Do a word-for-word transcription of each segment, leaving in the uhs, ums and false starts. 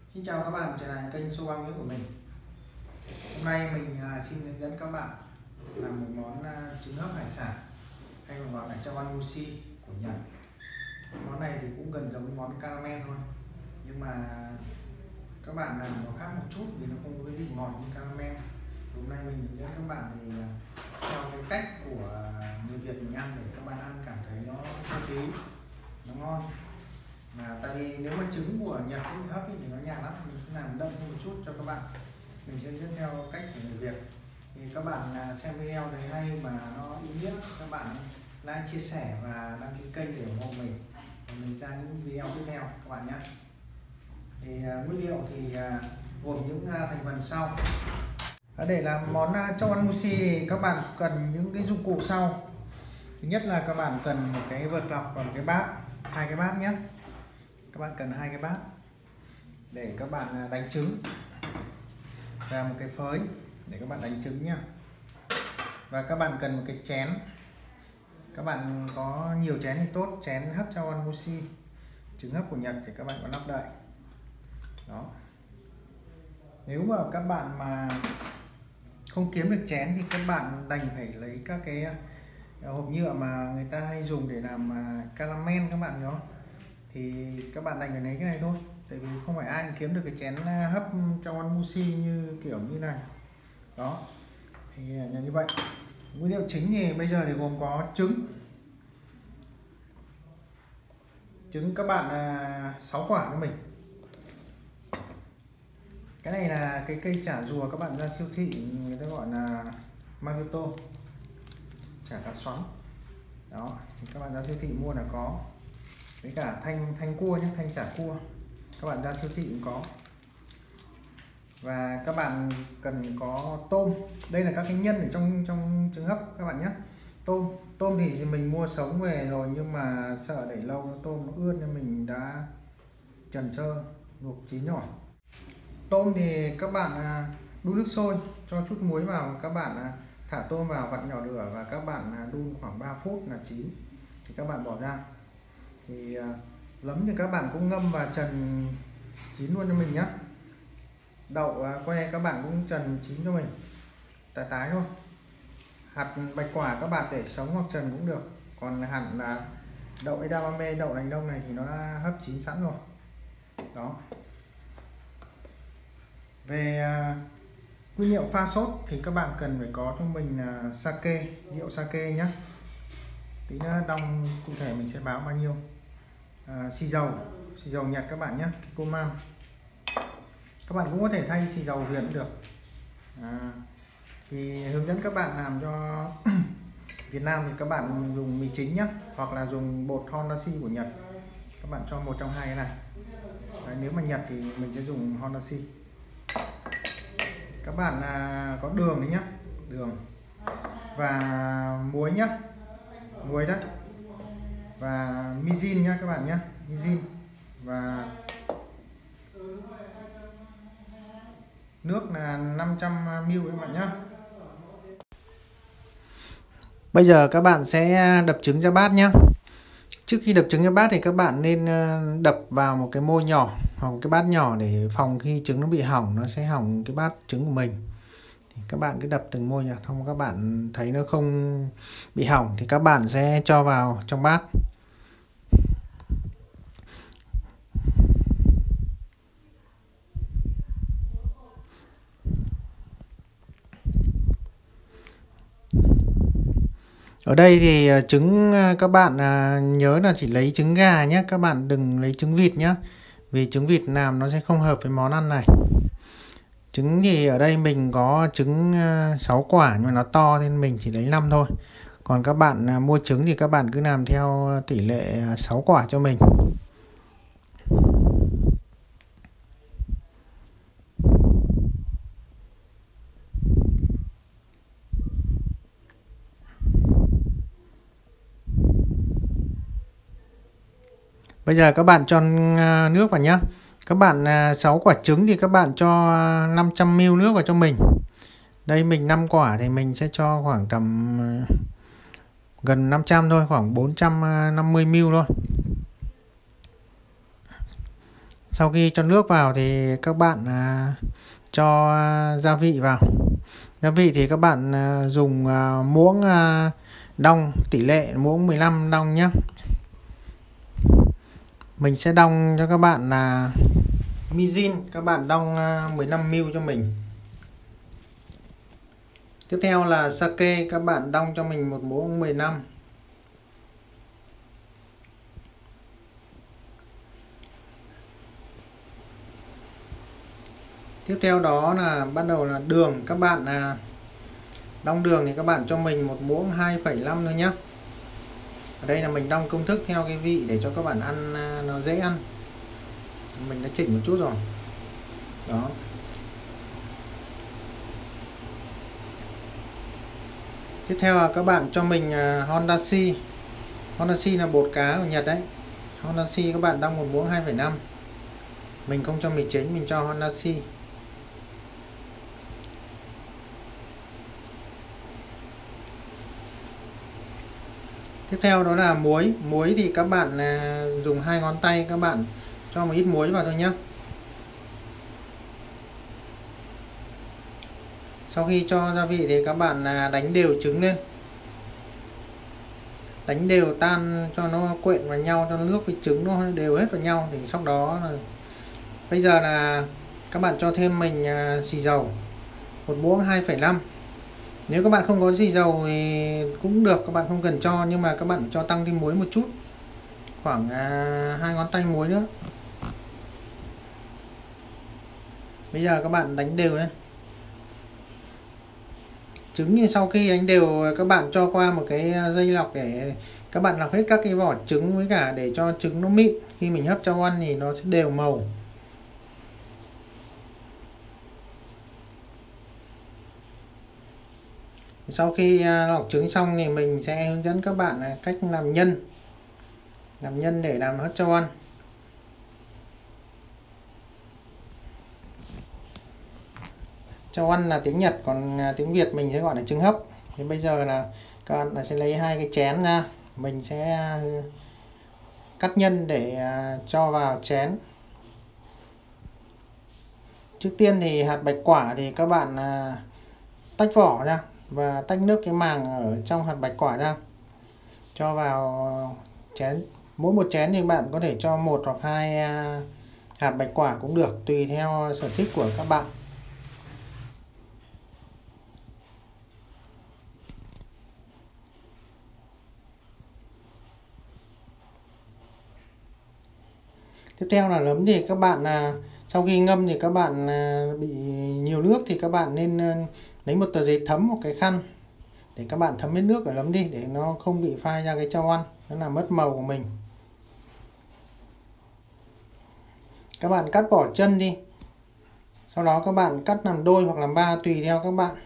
Xin chào các bạn trở lại kênh Số Ba Nguyễn của mình. Hôm nay mình xin hướng dẫn các bạn làm một món trứng hấp hải sản hay còn gọi là chawanmushi của Nhật. Món này thì cũng gần giống món caramel thôi, nhưng mà các bạn làm nó khác một chút vì nó không có cái vị ngọt như caramel. Hôm nay mình hướng dẫn các bạn thì theo cái cách của người Việt mình ăn để các bạn ăn cảm thấy nó hợp lý, nó ngon. Mà tại vì nếu mà trứng của Nhật hấp thì nó nhạt lắm, mình sẽ làm đậm hơn một chút cho các bạn. Mình sẽ dẫn theo cách của người Việt. Thì các bạn xem video thấy hay mà nó ý nghĩa, các bạn like, chia sẻ và đăng ký kênh để ủng hộ mình, và mình ra những video tiếp theo các bạn nhé. Thì nguyên liệu thì gồm những thành phần sau. Để làm món chawanmushi thì các bạn cần những cái dụng cụ sau. Thứ nhất là các bạn cần một cái vợt lọc và một cái bát, hai cái bát nhé. Các bạn cần hai cái bát để các bạn đánh trứng, và một cái phới để các bạn đánh trứng nhá. Và các bạn cần một cái chén. Các bạn có nhiều chén thì tốt, chén hấp chawanmushi trứng hấp của Nhật thì các bạn có nắp đậy. Đó. Nếu mà các bạn mà không kiếm được chén thì các bạn đành phải lấy các cái hộp nhựa mà người ta hay dùng để làm caramel các bạn nhớ. Thì các bạn đành phải lấy cái này thôi, tại vì không phải ai kiếm được cái chén hấp chawanmushi như kiểu như này. Đó, thì là như vậy. Nguyên liệu chính thì bây giờ thì gồm có trứng. Trứng các bạn sáu quả cho mình. Cái này là cái cây chả rùa, các bạn ra siêu thị người ta gọi là Maruto, chả cá xoắn. Đó, thì các bạn ra siêu thị mua là có. Với cả thanh thanh cua nhé, thanh chả cua các bạn ra siêu thị cũng có. Và các bạn cần có tôm. Đây là các cái nhân ở trong trong trứng hấp các bạn nhé. Tôm tôm thì mình mua sống về rồi, nhưng mà sợ để lâu tôm nó ướt nên mình đã trần sơ luộc chín nhỏ. Tôm thì các bạn đun nước sôi, cho chút muối vào, các bạn thả tôm vào, vặn nhỏ lửa và các bạn đun khoảng ba phút là chín. Thì các bạn bỏ ra. Thì lấm thì các bạn cũng ngâm và trần chín luôn cho mình nhé. Đậu que các bạn cũng trần chín cho mình, tái tái thôi. Hạt bạch quả các bạn để sống hoặc trần cũng được. Còn hạt là đậu edamame, đậu nành đông này thì nó đã hấp chín sẵn rồi. Đó. Về nguyên liệu pha sốt thì các bạn cần phải có cho mình là sake, rượu sake nhé. Tí nữa đong cụ thể mình sẽ báo bao nhiêu. À, xì dầu, xì dầu Nhật các bạn nhé, Kikoman. Các bạn cũng có thể thay xì dầu Việt cũng được. À, thì hướng dẫn các bạn làm cho Việt Nam thì các bạn dùng mì chính nhé, hoặc là dùng bột Hondashi của Nhật. Các bạn cho một trong hai cái này. Đấy, nếu mà Nhật thì mình sẽ dùng Hondashi. Các bạn à, có đường đấy nhá, đường và muối nhá, muối đấy, và mizin nhá các bạn nhé, mizin và nước là năm trăm mi li lít các bạn nhé. Bây giờ các bạn sẽ đập trứng ra bát nhé. Trước khi đập trứng ra bát thì các bạn nên đập vào một cái môi nhỏ hoặc một cái bát nhỏ để phòng khi trứng nó bị hỏng, nó sẽ hỏng cái bát trứng của mình. Thì các bạn cứ đập từng môi nhỏ, không các bạn thấy nó không bị hỏng thì các bạn sẽ cho vào trong bát. Ở đây thì trứng các bạn nhớ là chỉ lấy trứng gà nhé, các bạn đừng lấy trứng vịt nhé, vì trứng vịt làm nó sẽ không hợp với món ăn này. Trứng thì ở đây mình có trứng sáu quả nhưng mà nó to nên mình chỉ lấy năm thôi. Còn các bạn mua trứng thì các bạn cứ làm theo tỷ lệ sáu quả cho mình. Bây giờ các bạn cho nước vào nhé. Các bạn sáu quả trứng thì các bạn cho năm trăm mi li lít nước vào cho mình. Đây mình năm quả thì mình sẽ cho khoảng tầm gần năm trăm thôi, khoảng bốn trăm năm mươi mi li lít thôi. Sau khi cho nước vào thì các bạn à, cho à, gia vị vào. Gia vị thì các bạn à, dùng à, muỗng à, đong, tỷ lệ muỗng mười lăm đong nhé. Mình sẽ đong cho các bạn là Mijin, các bạn đong à, mười lăm mi li lít cho mình. Tiếp theo là sake, các bạn đong cho mình một muỗng mười lăm. Tiếp theo đó là bắt đầu là đường, các bạn là đong đường thì các bạn cho mình một muỗng hai phẩy năm thôi nhé. Ở đây là mình đong công thức theo cái vị để cho các bạn ăn nó dễ ăn. Mình đã chỉnh một chút rồi. Đó. Tiếp theo là các bạn cho mình Hondashi. Hondashi là bột cá của Nhật đấy. Hondashi các bạn đong một muỗng hai phẩy năm. Mình không cho mì chính, mình cho Hondashi. Tiếp theo đó là muối. Muối thì các bạn dùng hai ngón tay, các bạn cho một ít muối vào thôi nhé. Sau khi cho gia vị thì các bạn đánh đều trứng lên. Đánh đều tan cho nó quyện vào nhau, cho nước với trứng nó đều hết vào nhau. Thì sau đó là bây giờ là các bạn cho thêm mình xì dầu một muỗng hai phẩy năm. Nếu các bạn không có xì dầu thì cũng được, các bạn không cần cho, nhưng mà các bạn cho tăng thêm muối một chút, khoảng hai ngón tay muối nữa. Bây giờ các bạn đánh đều lên. Trứng thì sau khi đánh đều các bạn cho qua một cái dây lọc để các bạn lọc hết các cái vỏ trứng, với cả để cho trứng nó mịn, khi mình hấp cho ăn thì nó sẽ đều màu. Sau khi lọc trứng xong thì mình sẽ hướng dẫn các bạn cách làm nhân. Làm nhân để làm hấp cho ăn. Cho ăn là tiếng Nhật, còn tiếng Việt mình sẽ gọi là trứng hấp. Thì bây giờ là các bạn sẽ lấy hai cái chén ra, mình sẽ cắt nhân để cho vào chén. Trước tiên thì hạt bạch quả thì các bạn tách vỏ ra và tách nước cái màng ở trong hạt bạch quả ra, cho vào chén. Mỗi một chén thì bạn có thể cho một hoặc hai hạt bạch quả cũng được, tùy theo sở thích của các bạn. Tiếp theo là nấm, thì các bạn sau khi ngâm thì các bạn bị nhiều nước thì các bạn nên lấy một tờ giấy thấm, một cái khăn để các bạn thấm hết nước ở nấm đi, để nó không bị phai ra cái trâu ăn, nó làm mất màu của mình. Các bạn cắt bỏ chân đi, sau đó các bạn cắt làm đôi hoặc làm ba tùy theo các bạn.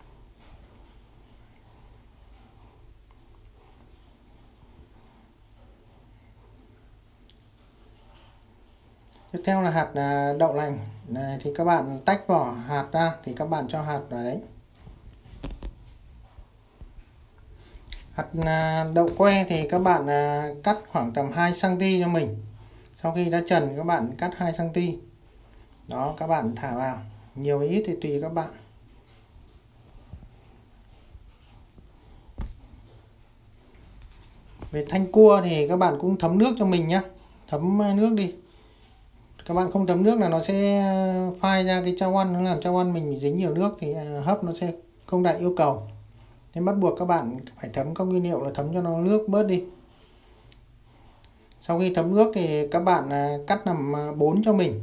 Tiếp theo là hạt đậu lành này, thì các bạn tách vỏ hạt ra thì các bạn cho hạt vào đấy. Hạt đậu que thì các bạn cắt khoảng tầm hai xăng ti mét cho mình. Sau khi đã trần các bạn cắt hai xăng ti mét. Đó, các bạn thả vào, nhiều ít thì tùy các bạn. Về thanh cua thì các bạn cũng thấm nước cho mình nhé. Thấm nước đi. Các bạn không thấm nước là nó sẽ phai ra cái trâu ăn, nó làm trâu ăn mình bị dính nhiều nước thì hấp nó sẽ không đạt yêu cầu. Nên bắt buộc các bạn phải thấm, công nguyên liệu là thấm cho nó nước bớt đi. Sau khi thấm nước thì các bạn cắt làm bốn cho mình.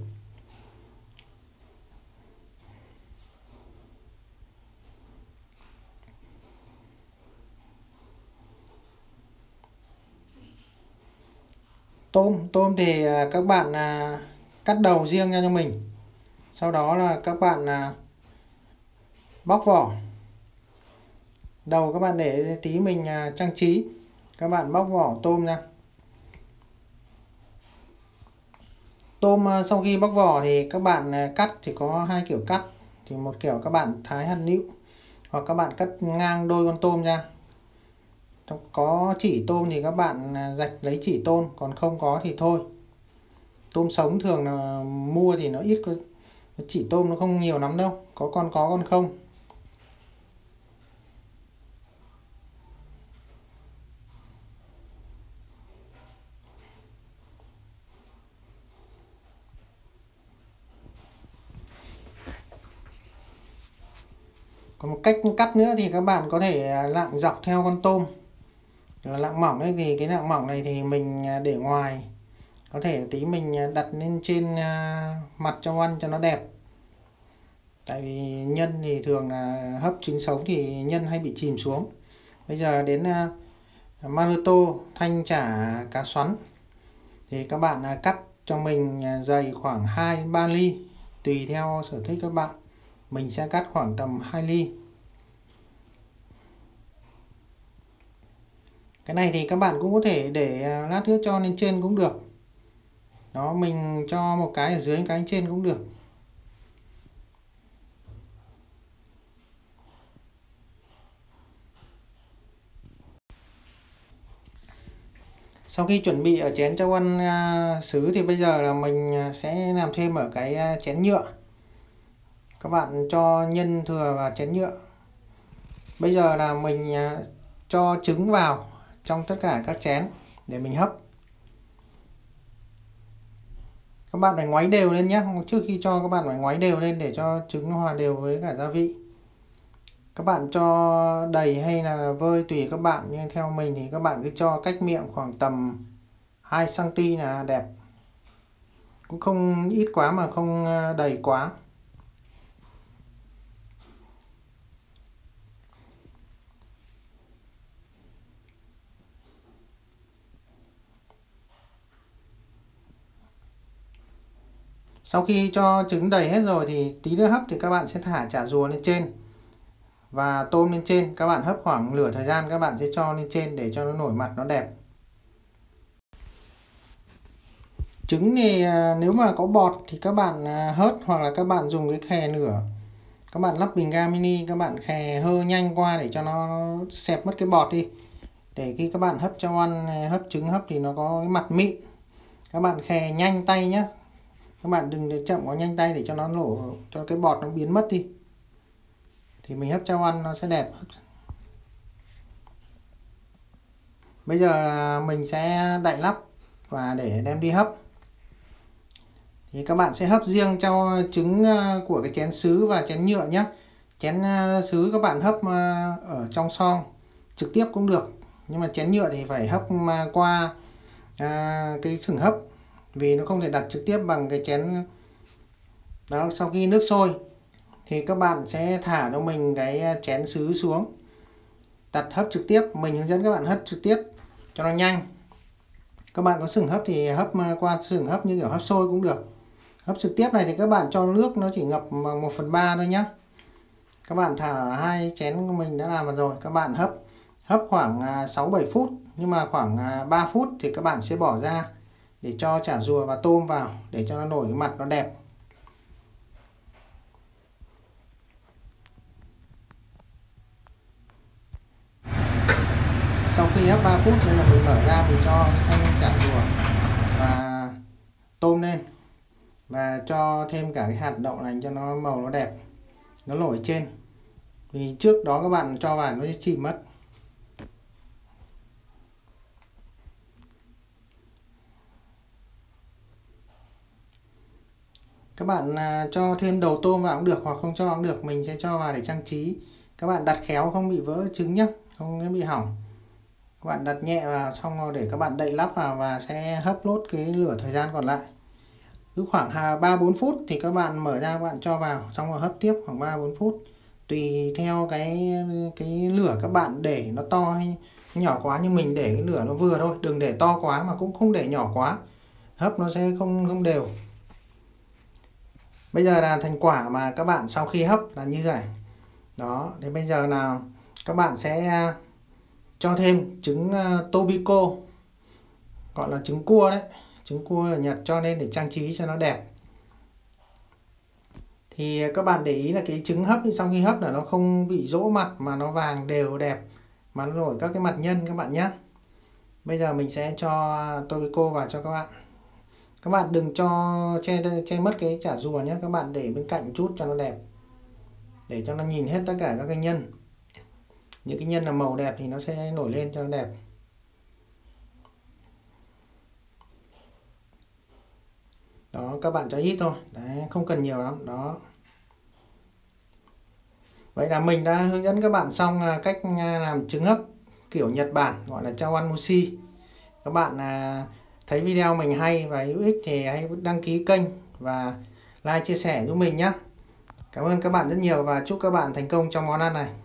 Tôm, tôm thì các bạn cắt đầu riêng ra cho mình. Sau đó là các bạn bóc vỏ. Đầu các bạn để tí mình trang trí. Các bạn bóc vỏ tôm ra. Tôm sau khi bóc vỏ thì các bạn cắt thì có hai kiểu cắt. Thì một kiểu các bạn thái hạt nữu, hoặc các bạn cắt ngang đôi con tôm ra. Có chỉ tôm thì các bạn rạch lấy chỉ tôm, còn không có thì thôi. Tôm sống thường là mua thì nó ít, nó chỉ tôm nó không nhiều lắm đâu, có con có con không. Còn một cách cắt nữa thì các bạn có thể lạng dọc theo con tôm. Lạng mỏng ấy thì cái lạng mỏng này thì mình để ngoài, có thể tí mình đặt lên trên mặt cho ăn cho nó đẹp. Tại vì nhân thì thường là hấp trứng sống thì nhân hay bị chìm xuống. Bây giờ đến Maruto thanh chả cá xoắn thì các bạn cắt cho mình dày khoảng hai đến ba ly, tùy theo sở thích các bạn. Mình sẽ cắt khoảng tầm hai ly. Cái này thì các bạn cũng có thể để lát nữa cho lên trên cũng được. Đó, mình cho một cái ở dưới, một cái trên cũng được. Sau khi chuẩn bị ở chén cho ăn sứ thì bây giờ là mình sẽ làm thêm ở cái chén nhựa. Các bạn cho nhân thừa vào chén nhựa. Bây giờ là mình cho trứng vào trong tất cả các chén để mình hấp. Các bạn phải ngoáy đều lên nhé. Trước khi cho các bạn phải ngoáy đều lên để cho trứng nó hòa đều với cả gia vị. Các bạn cho đầy hay là vơi tùy các bạn, nhưng theo mình thì các bạn cứ cho cách miệng khoảng tầm hai xăng ti mét là đẹp. Cũng không ít quá mà không đầy quá. Sau khi cho trứng đầy hết rồi thì tí nữa hấp thì các bạn sẽ thả chả rùa lên trên và tôm lên trên. Các bạn hấp khoảng nửa thời gian các bạn sẽ cho lên trên để cho nó nổi mặt nó đẹp. Trứng thì nếu mà có bọt thì các bạn hớt, hoặc là các bạn dùng cái khè nửa. Các bạn lắp bình ga mini, các bạn khè hơ nhanh qua để cho nó xẹp mất cái bọt đi. Để khi các bạn hấp cho ăn, hấp trứng hấp thì nó có cái mặt mịn. Các bạn khè nhanh tay nhé. Các bạn đừng để chậm, có nhanh tay để cho nó nổ, cho cái bọt nó biến mất đi. Thì mình hấp cho ăn nó sẽ đẹp. Bây giờ là mình sẽ đậy nắp và để đem đi hấp. Thì các bạn sẽ hấp riêng cho trứng của cái chén sứ và chén nhựa nhé. Chén sứ các bạn hấp ở trong xoong trực tiếp cũng được, nhưng mà chén nhựa thì phải hấp qua cái sừng hấp, vì nó không thể đặt trực tiếp bằng cái chén. Đó, sau khi nước sôi thì các bạn sẽ thả cho mình cái chén sứ xuống, đặt hấp trực tiếp. Mình hướng dẫn các bạn hấp trực tiếp cho nó nhanh. Các bạn có sừng hấp thì hấp qua sừng hấp như kiểu hấp sôi cũng được. Hấp trực tiếp này thì các bạn cho nước nó chỉ ngập bằng một phần ba thôi nhé. Các bạn thả hai chén của mình đã làm rồi. Các bạn hấp hấp khoảng sáu bảy phút, nhưng mà khoảng ba phút thì các bạn sẽ bỏ ra để cho chả rùa và tôm vào để cho nó nổi cái mặt nó đẹp. Sau khi hấp ba phút nên là mình mở ra, mình cho thanh chả rùa và tôm lên và cho thêm cả cái hạt đậu lành cho nó màu nó đẹp, nó nổi trên. Vì trước đó các bạn cho vào nó sẽ chìm mất. Các bạn cho thêm đầu tôm vào cũng được, hoặc không cho cũng được. Mình sẽ cho vào để trang trí. Các bạn đặt khéo không bị vỡ trứng nhé, không bị hỏng. Các bạn đặt nhẹ vào xong rồi để các bạn đậy nắp vào và sẽ hấp nốt cái lửa thời gian còn lại. Cứ khoảng ba bốn phút thì các bạn mở ra, các bạn cho vào xong rồi hấp tiếp khoảng ba bốn phút. Tùy theo cái cái lửa các bạn để nó to hay nhỏ quá, nhưng mình để cái lửa nó vừa thôi, đừng để to quá mà cũng không để nhỏ quá. Hấp nó sẽ không không đều. Bây giờ là thành quả mà các bạn sau khi hấp là như vậy. Đó, thì bây giờ là các bạn sẽ cho thêm trứng Tobiko, gọi là trứng cua đấy, trứng cua ở Nhật, cho nên để trang trí cho nó đẹp. Thì các bạn để ý là cái trứng hấp sau khi hấp là nó không bị rỗ mặt mà nó vàng đều đẹp, mà nó nổi các cái mặt nhân các bạn nhé. Bây giờ mình sẽ cho Tobiko vào cho các bạn. Các bạn đừng cho che che mất cái chả rùa nhé, các bạn để bên cạnh chút cho nó đẹp, để cho nó nhìn hết tất cả các cái nhân. Những cái nhân là màu đẹp thì nó sẽ nổi lên cho nó đẹp. Đó, các bạn cho ít thôi, đấy, không cần nhiều lắm. Đó. Vậy là mình đã hướng dẫn các bạn xong cách làm trứng hấp kiểu Nhật Bản, gọi là chawanmushi. Các bạn thấy video mình hay và hữu ích thì hãy đăng ký kênh và like chia sẻ giúp mình nhé. Cảm ơn các bạn rất nhiều và chúc các bạn thành công trong món ăn này.